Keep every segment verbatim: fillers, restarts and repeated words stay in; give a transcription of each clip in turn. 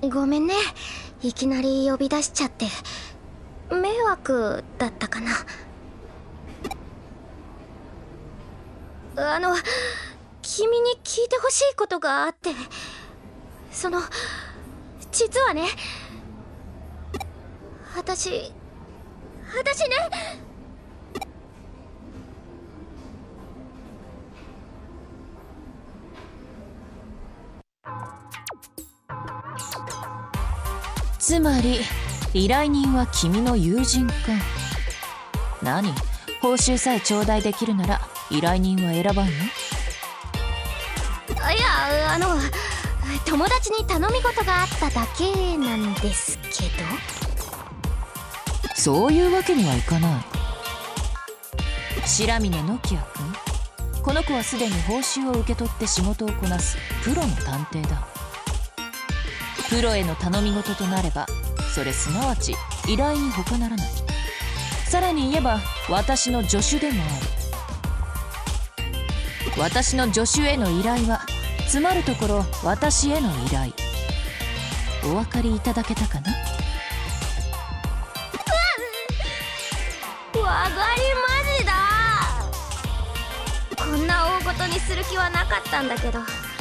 ごめんね、いきなり呼び出しちゃって。迷惑だったかな。あの君に聞いてほしいことがあって。その実はね、私私ねつまり依頼人は君の友人か。何、報酬さえ頂戴できるなら依頼人は選ばんの？いや、あの友達に頼み事があっただけなんですけど。 そういうわけにはいかない。白峰ノキア君、この子はすでに報酬を受け取って仕事をこなすプロの探偵だ。プロへの頼み事となればそれすなわち依頼に他ならない。さらに言えば私の助手でもある。私の助手への依頼はつまるところ私への依頼。お分かりいただけたかな？ わかりマジだ。こんな大ごとにする気はなかったんだけど。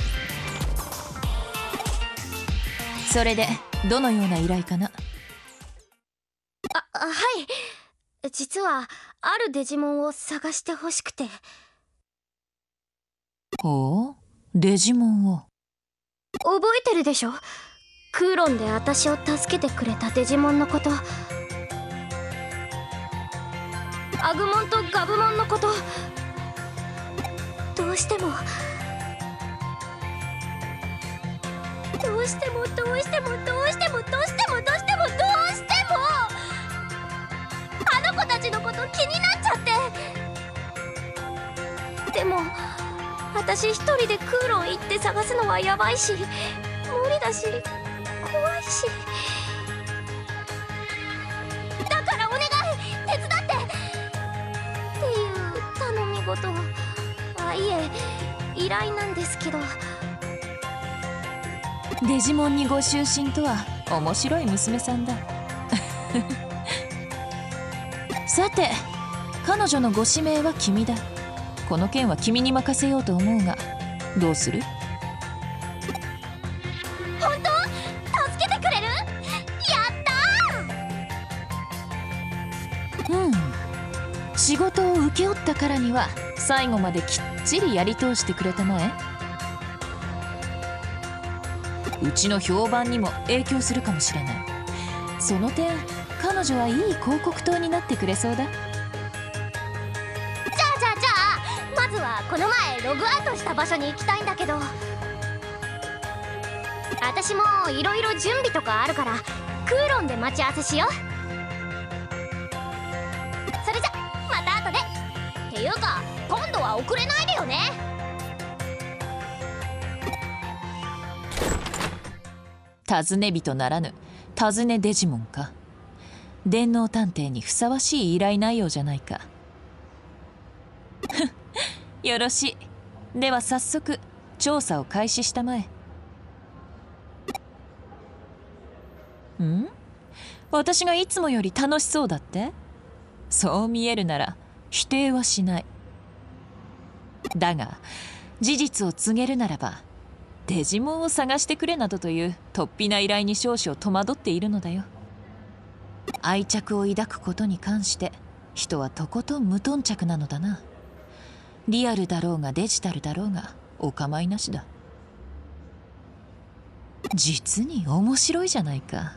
それでどのような依頼かな？ あ、はい、実はあるデジモンを探してほしくて。 ほう、デジモンを。 覚えてるでしょ、クーロンで私を助けてくれたデジモンのこと。アグモンとガブモンのこと。どうしてもどうしてもどうしてもどうしてもどうしてもどうしてもどうしてもあの子たちのこと気になっちゃって。でも私一人でクーロン行って探すのはヤバいし、無理だし怖いし。だからお願い、手伝ってっていう頼み事。あ、いえ依頼なんですけど。 デジモンにご就寝とは面白い娘さんだ。さて、彼女のご指名は君だ。この件は君に任せようと思うが、どうする？ 本当？助けてくれる？やったー！うん、仕事を請け負ったからには最後まできっちりやり通してくれたまえ。うちの評判にも影響するかもしれない。その点彼女はいい広告塔になってくれそうだ。 じゃあじゃあじゃあまずはこの前ログアウトした場所に行きたいんだけど。私もいろいろ準備とかあるからクーロンで待ち合わせしよう。それじゃまた後で。っていうか今度は遅れないでよね。 尋ね人ならぬ尋ねデジモンか。電脳探偵にふさわしい依頼内容じゃないか。よろしい。では早速調査を開始したまえ。ん？私がいつもより楽しそうだって？そう見えるなら否定はしない。だが事実を告げるならばデジモンを探してくれなどという突飛な依頼に少々戸惑っているのだよ。愛着を抱くことに関して人はとことん無頓着なのだな。リアルだろうがデジタルだろうがお構いなしだ。実に面白いじゃないか。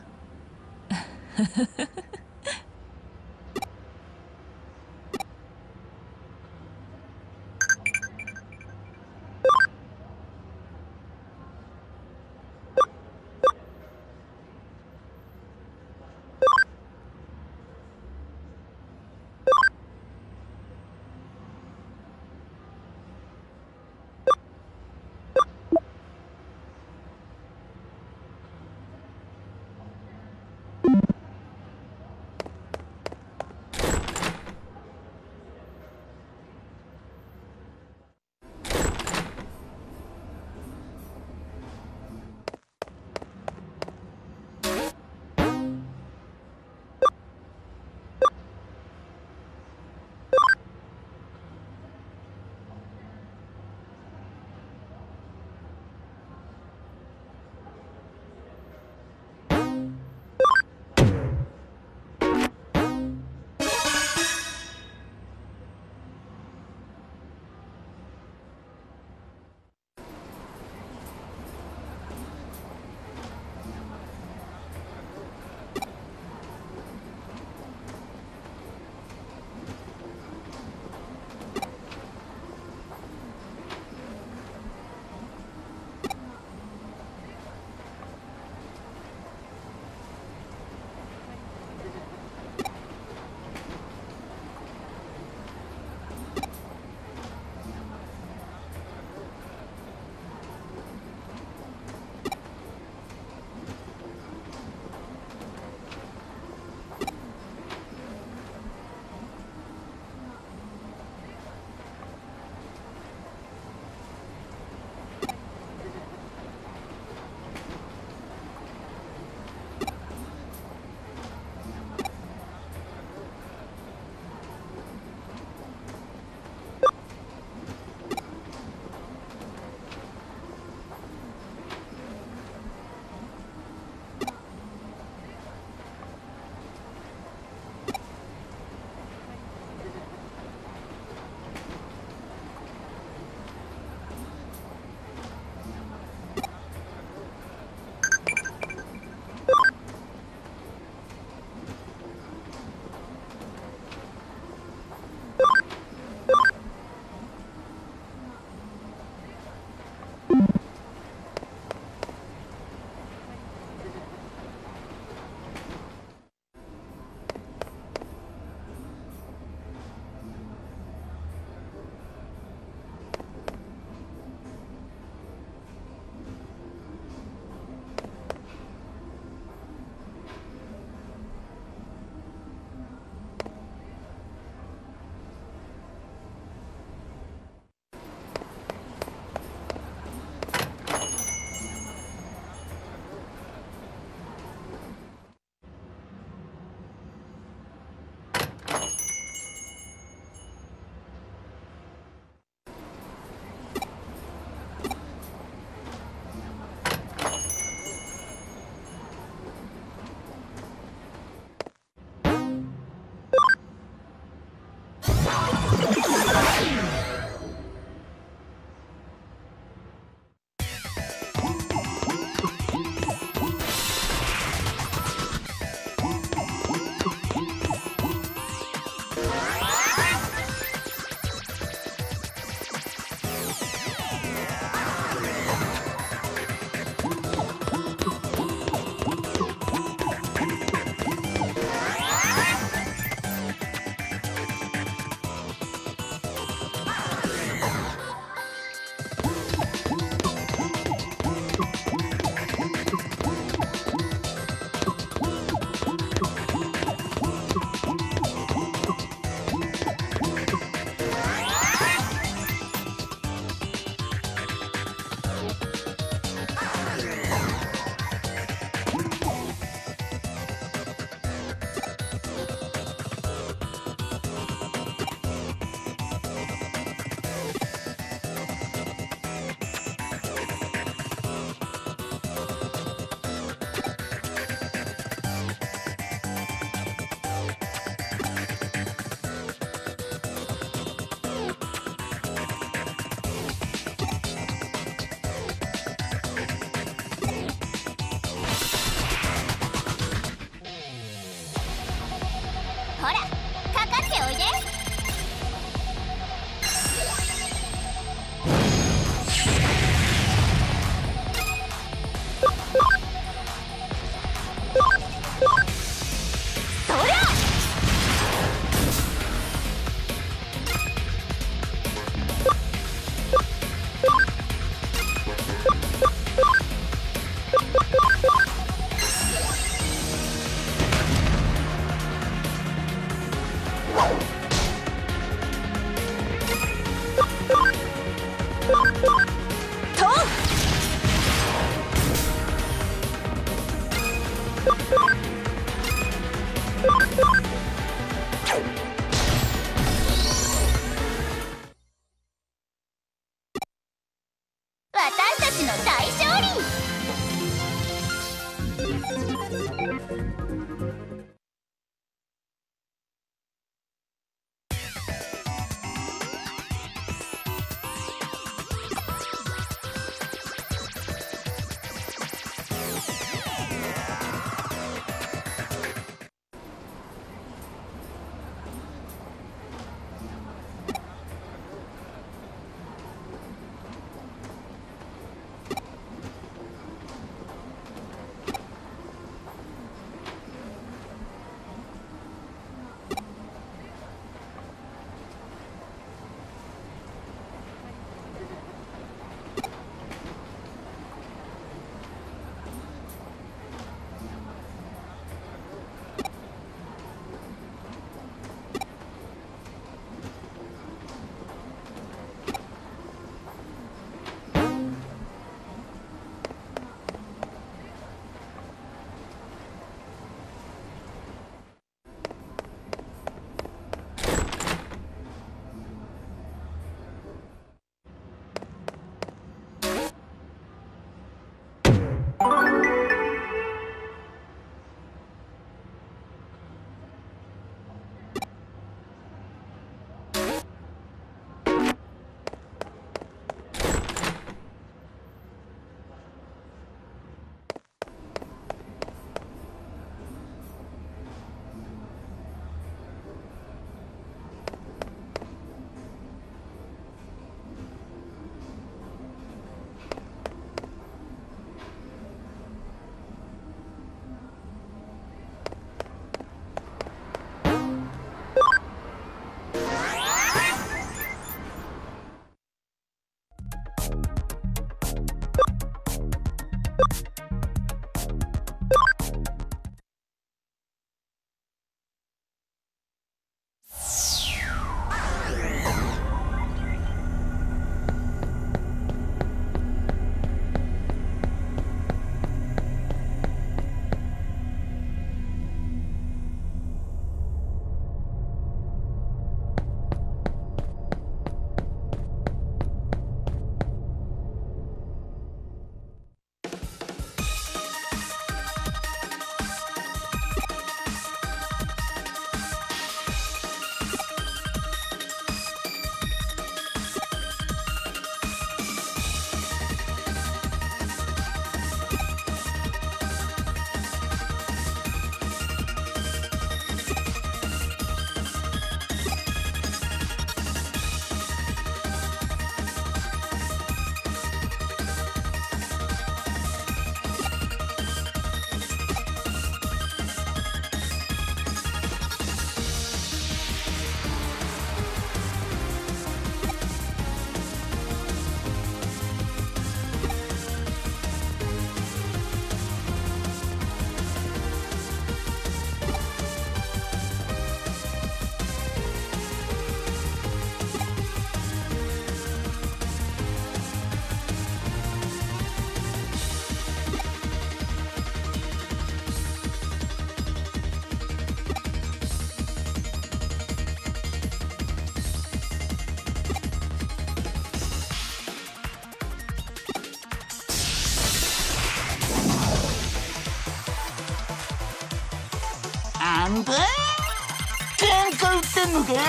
なんだ、喧嘩売ってんのか。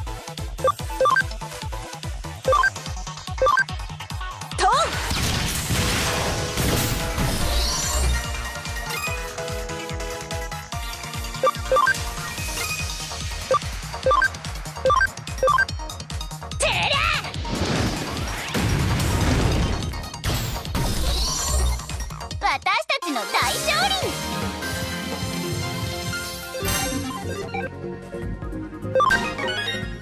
トン。 てりゃ私たちの大勝利。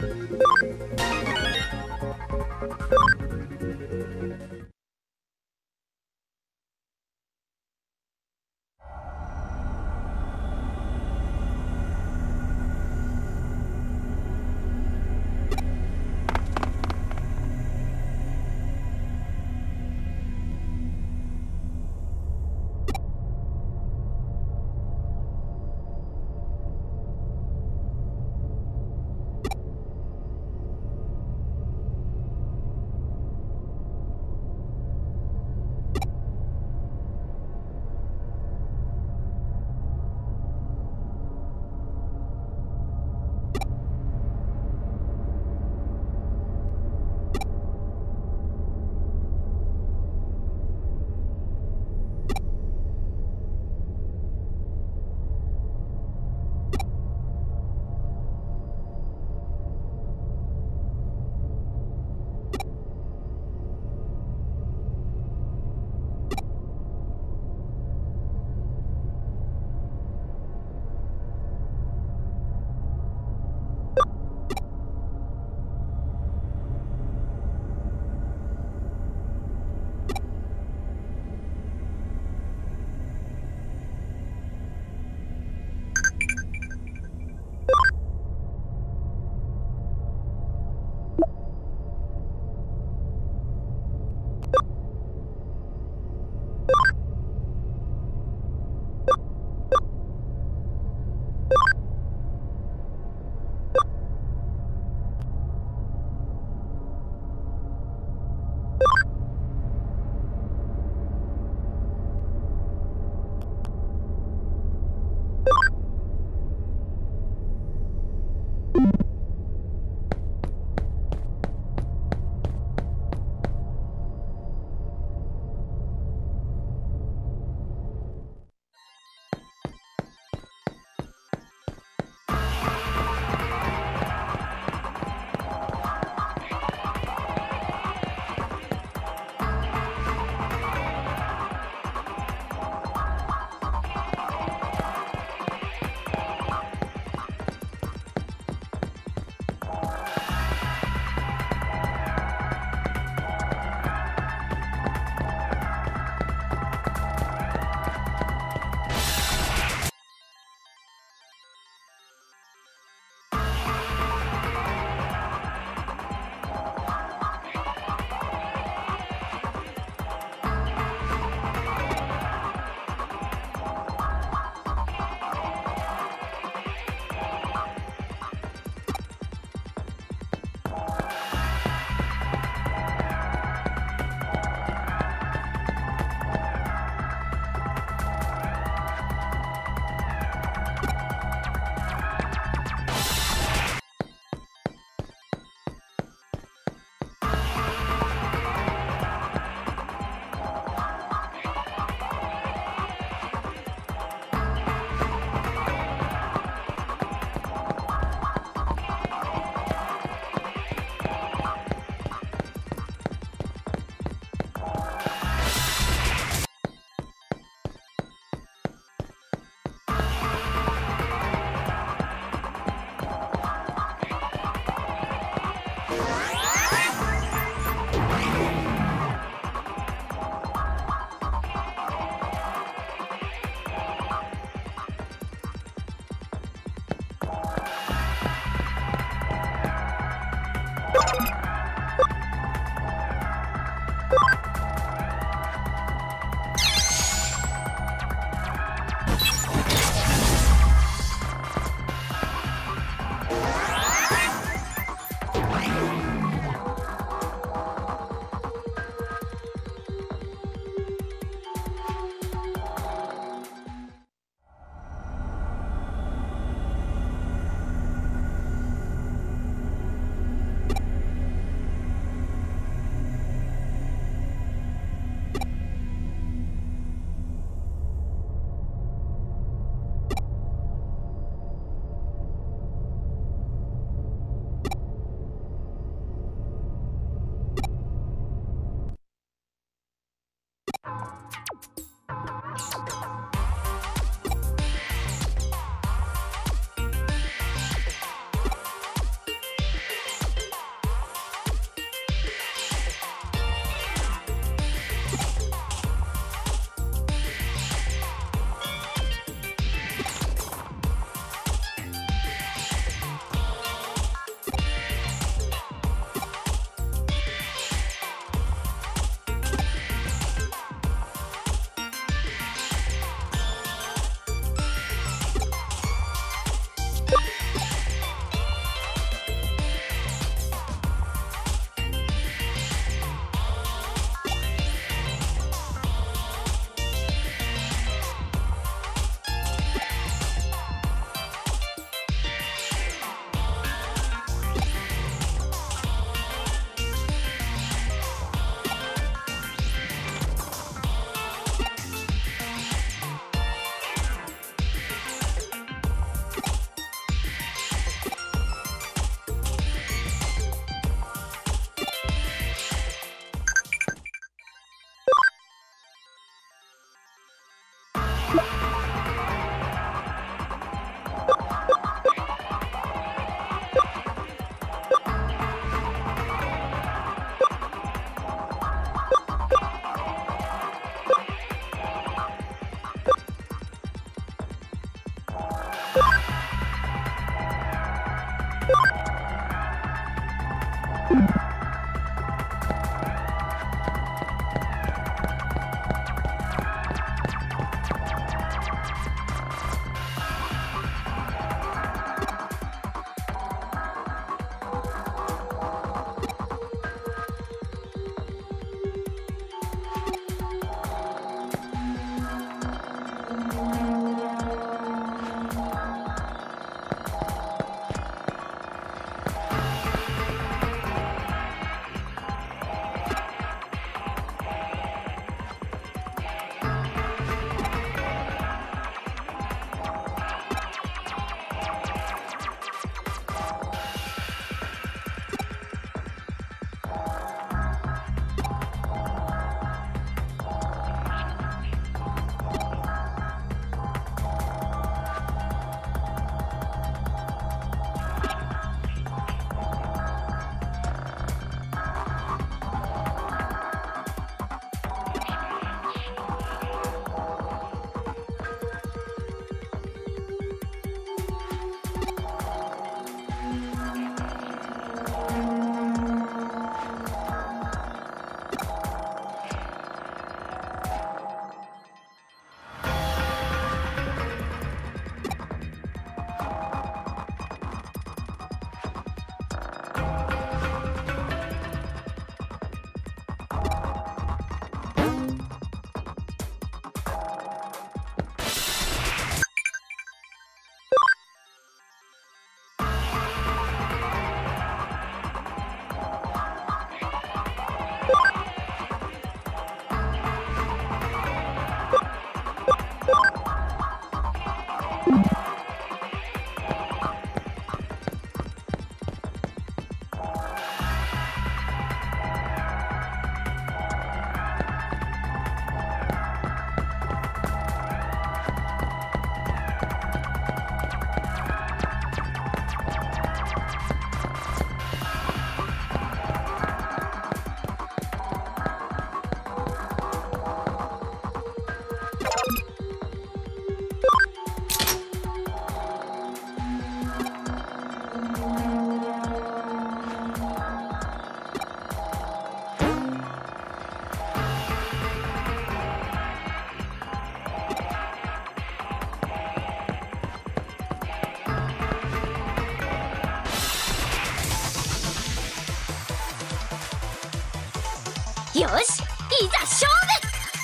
よし、いざ勝負。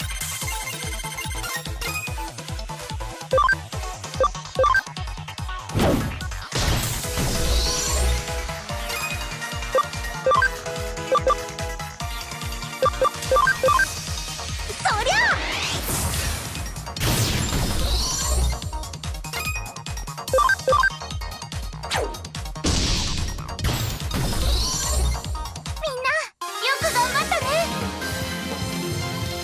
そりゃみんなよく頑張ったね。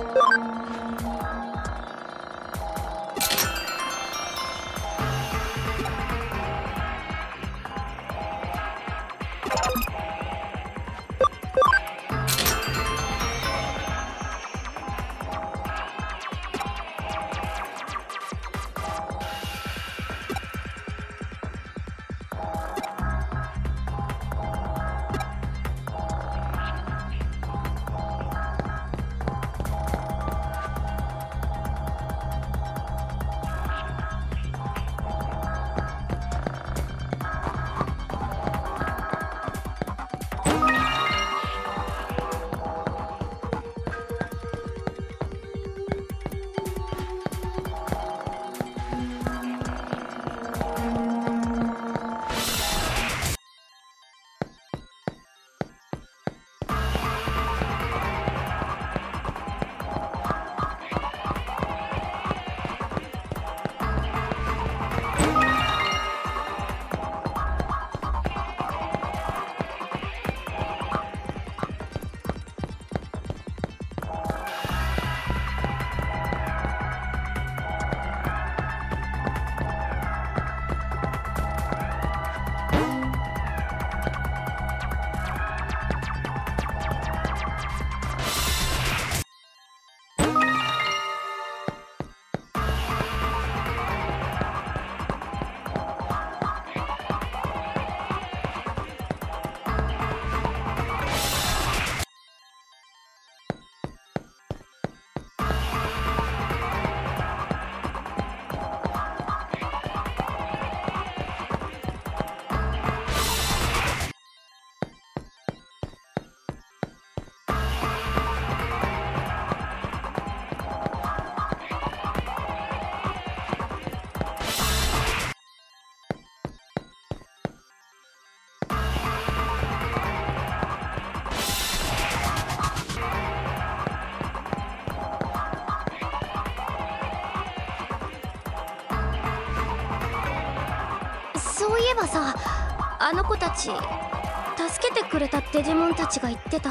そういえばさ、あの子たち助けてくれたデジモンたちが言ってた。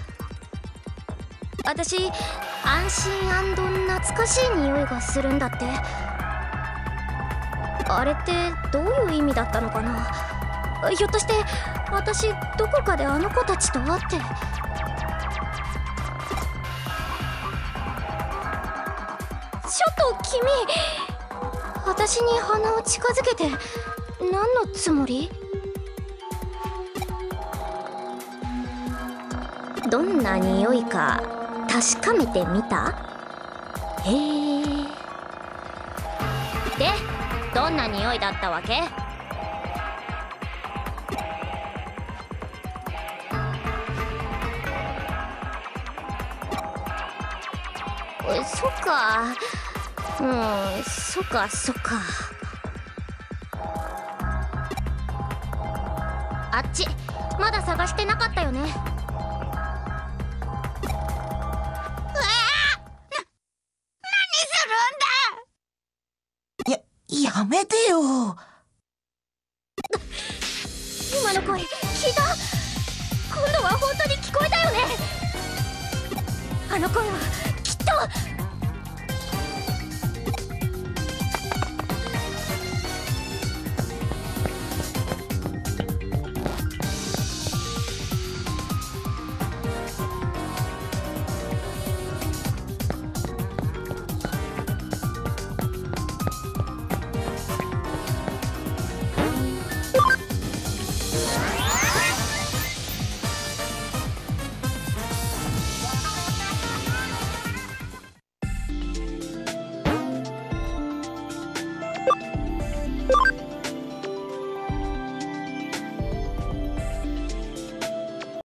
私安心懐かしい匂いがするんだって。あれってどういう意味だったのかな。ひょっとして私どこかであの子たちと会って。ちょっと君、私に鼻を近づけて何のつもり？どんな匂いか確かめてみた？へえ。で、どんな匂いだったわけ？そっか。うん、そっかそっか。あっちまだ探してなかったよね。うわあ、な、何するんだ。 や、やめてよ。 今の声聞いた？今度は本当に聞こえたよね。あの声はきっと